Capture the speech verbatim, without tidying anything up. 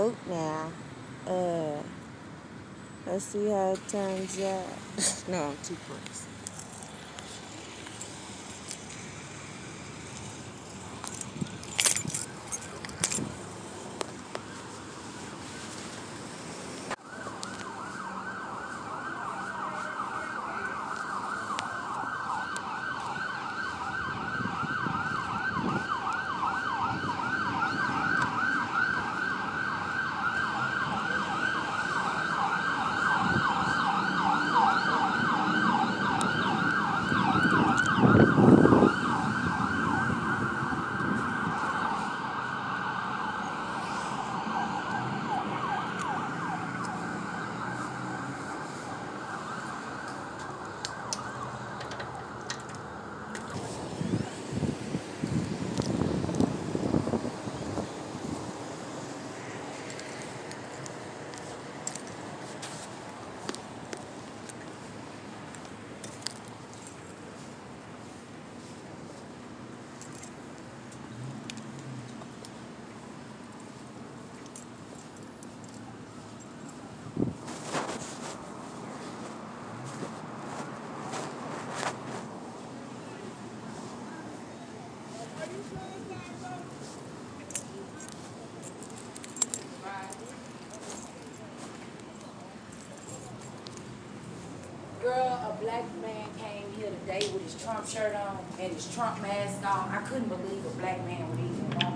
Now, uh, let's see how it turns out. No, I'm too close. Girl, a black man came here today with his Trump shirt on and his Trump mask on. I couldn't believe a black man would even want